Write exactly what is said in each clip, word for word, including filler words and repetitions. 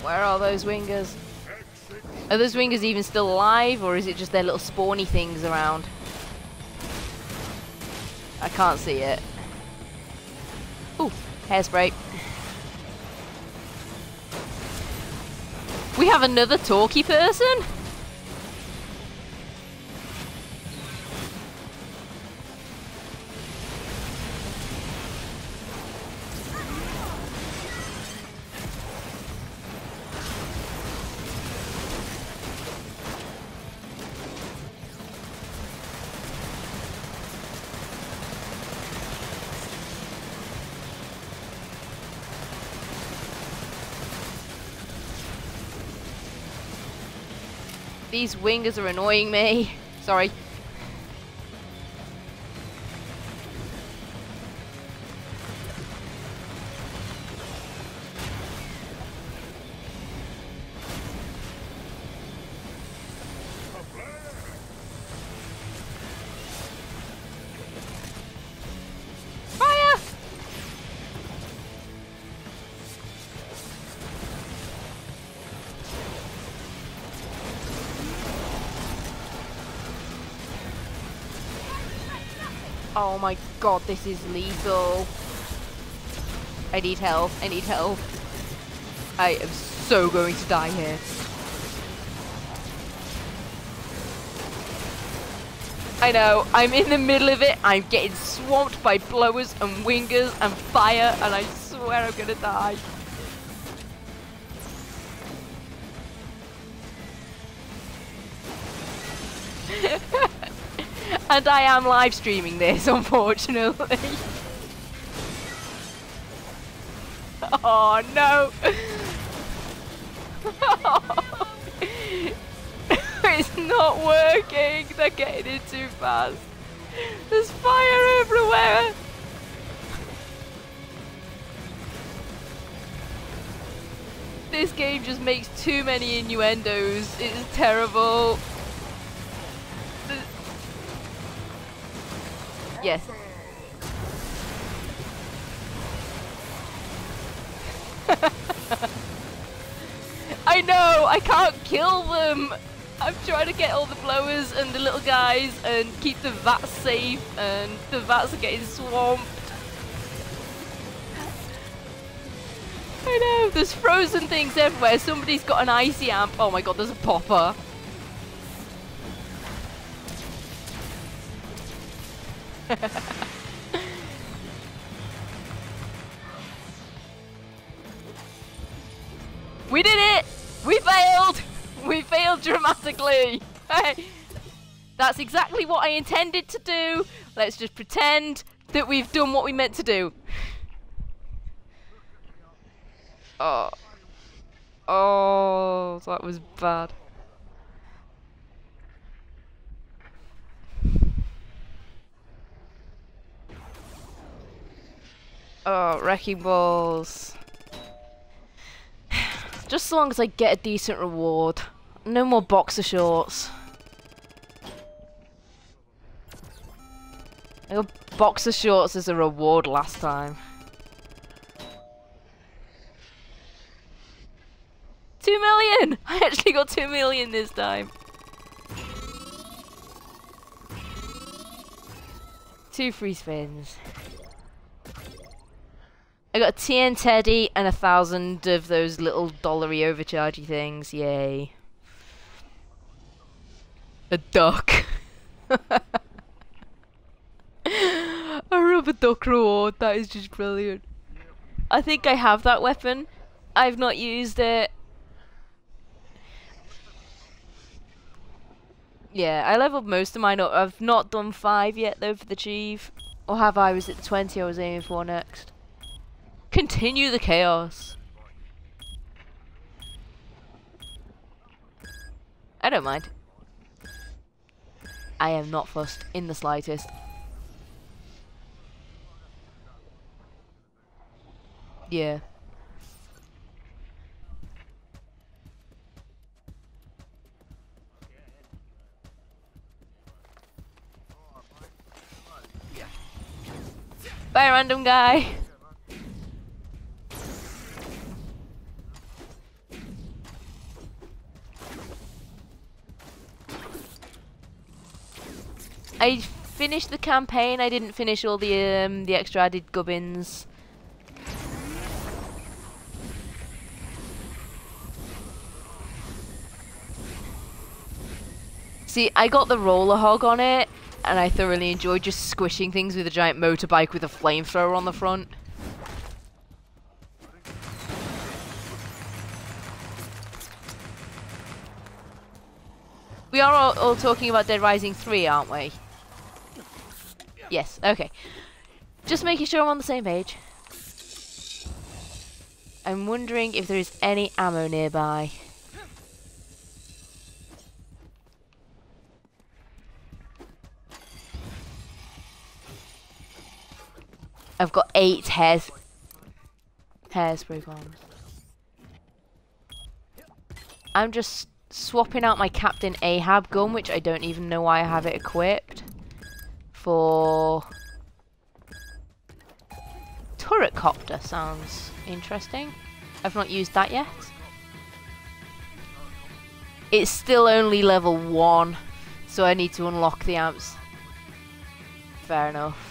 Where are those wingers? Are those wingers even still alive, or is it just their little spawny things around? I can't see it. Ooh, hairspray. We have another talkie person? These wingers are annoying me. Sorry. Fire! Oh my god, this is lethal. I need help. I need help. I am so going to die here. I know, I'm in the middle of it. I'm getting swamped by blowers and wingers and fire, and I swear I'm gonna die. And I am live streaming this, unfortunately. Oh no! It's not working! They're getting in too fast. There's fire everywhere! This game just makes too many innuendos. It's terrible. Yes. I know! I can't kill them! I'm trying to get all the blowers and the little guys and keep the vats safe, and the vats are getting swamped. I know! There's frozen things everywhere. Somebody's got an icy amp. Oh my god, there's a popper. We did it! We failed! We failed dramatically! That's exactly what I intended to do. Let's just pretend that we've done what we meant to do. Oh. Oh, that was bad. Oh, wrecking balls. Just so long as I get a decent reward. No more boxer shorts. I got boxer shorts as a reward last time. Two million! I actually got two million this time. Two free spins. I got a T N Teddy and a thousand of those little dollary overchargy things. Yay. A duck. A rubber duck reward. That is just brilliant. I think I have that weapon. I've not used it. Yeah, I leveled most of mine up. I've not done five yet though for the chief. Or have I? Was it the twenty I was aiming for next? Continue the chaos. I don't mind. I am not fussed in the slightest. Yeah. Bye, random guy. I finished the campaign. I didn't finish all the um, the extra added gubbins. See, I got the roller hog on it, and I thoroughly enjoyed just squishing things with a giant motorbike with a flamethrower on the front. We are all, all talking about Dead Rising three, aren't we? Yes, okay. Just making sure I'm on the same page. I'm wondering if there is any ammo nearby. I've got eight hairs hairspray bombs. I'm just swapping out my Captain Ahab gun, which I don't even know why I have it equipped, for turret copter. Sounds interesting. I've not used that yet. It's still only level one, so I need to unlock the amps. Fair enough.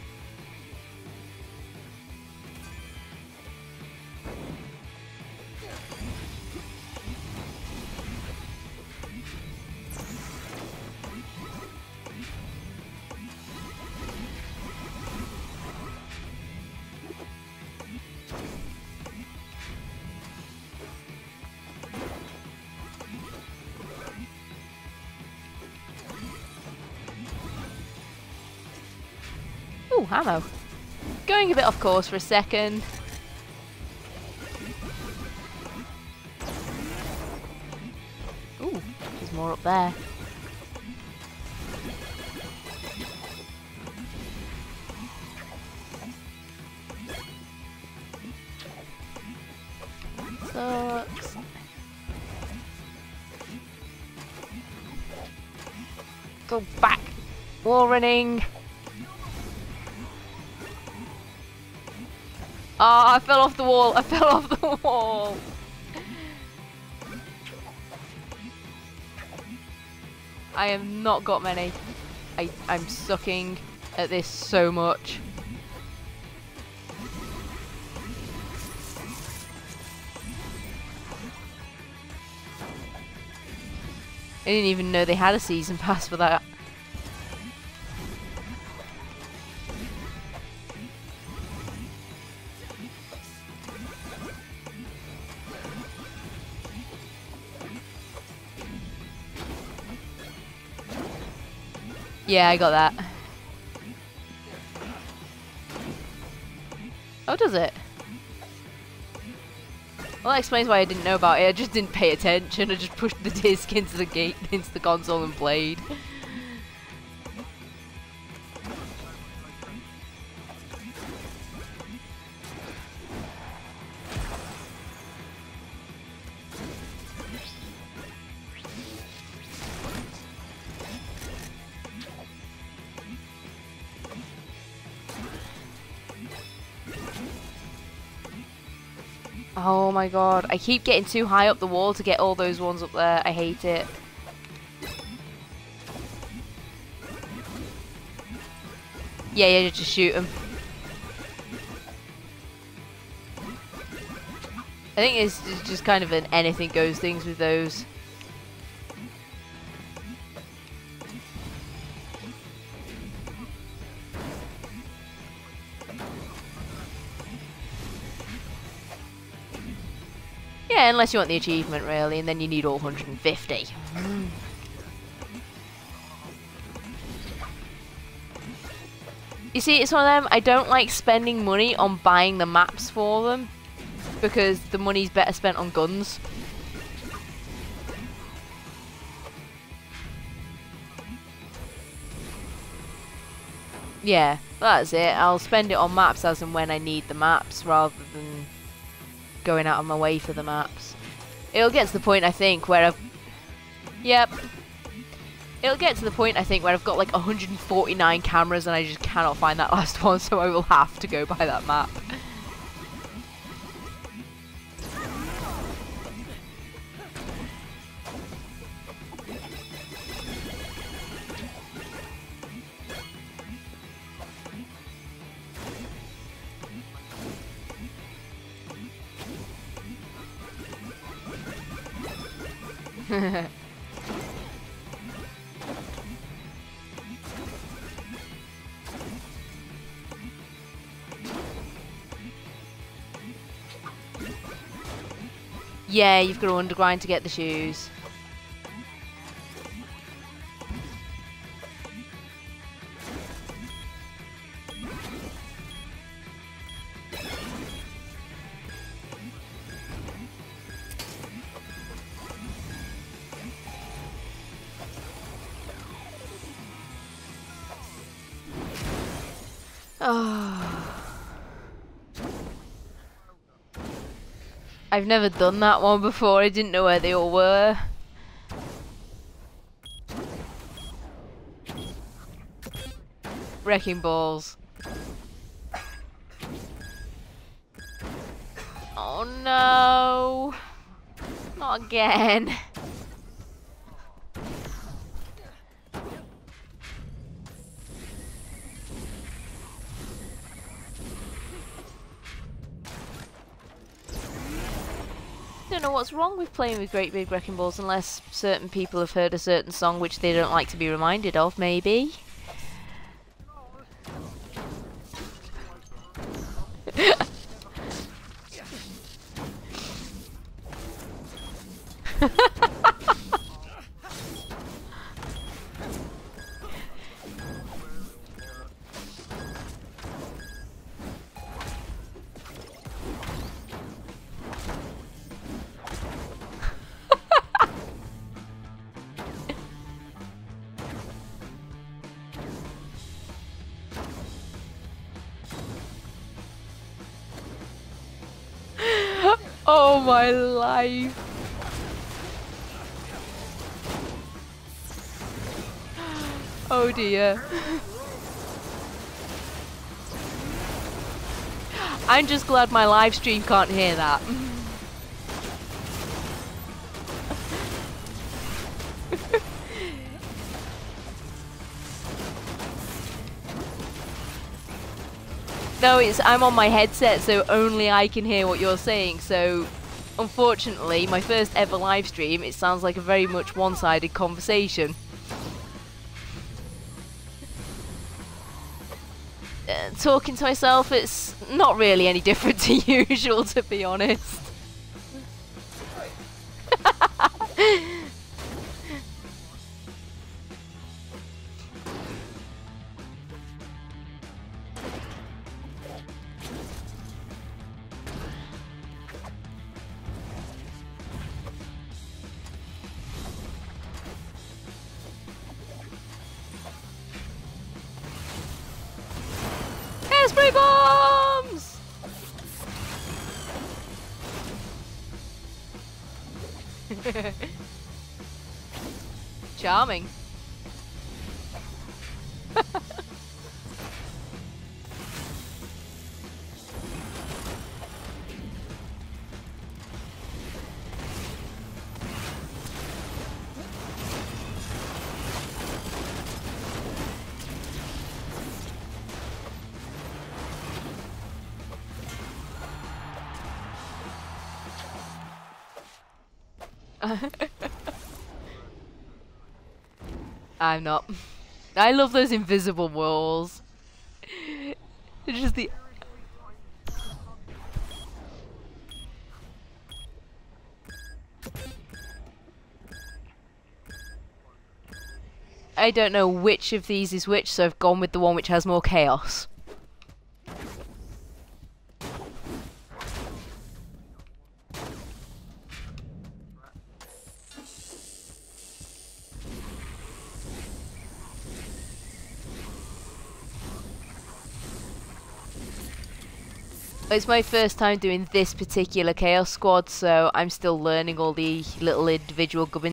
Ooh, ammo. Going a bit off course for a second. Ooh, there's more up there. So, go back. Wall running. Oh, I fell off the wall. I fell off the wall. I have not got many. I, I'm sucking at this so much. I didn't even know they had a season pass for that. Yeah, I got that. Oh, does it? Well, that explains why I didn't know about it. I just didn't pay attention. I just pushed the disc into the gate, into the console and played. Oh my god, I keep getting too high up the wall to get all those ones up there. I hate it. Yeah, yeah, just shoot them. I think it's just kind of an anything goes things with those. Yeah, unless you want the achievement, really, and then you need all one hundred fifty. Mm. You see, it's one of them, I don't like spending money on buying the maps for them, because the money's better spent on guns. Yeah, that's it. I'll spend it on maps as and when I need the maps, rather than going out of my way for the maps. It'll get to the point, I think, where I've... Yep. It'll get to the point, I think, where I've got like one hundred forty-nine cameras and I just cannot find that last one, so I will have to go buy that map. Yeah, you've got to undergrind to get the shoes. Oh. I've never done that one before, I didn't know where they all were. Wrecking balls. Oh no! Not again. I don't know what's wrong with playing with Great Big Wrecking Balls unless certain people have heard a certain song which they don't like to be reminded of, maybe. Oh my life. Oh dear. I'm just glad my live stream can't hear that. No, it's I'm on my headset, so only I can hear what you're saying. So, unfortunately, my first ever live stream, it sounds like a very much one-sided conversation. Uh, talking to myself, it's not really any different to usual, to be honest. Spray bombs! Charming. I'm not. I love those invisible walls. It's just the... I don't know which of these is which, so I've gone with the one which has more chaos. It's my first time doing this particular Chaos Squad, so I'm still learning all the little individual gubbins.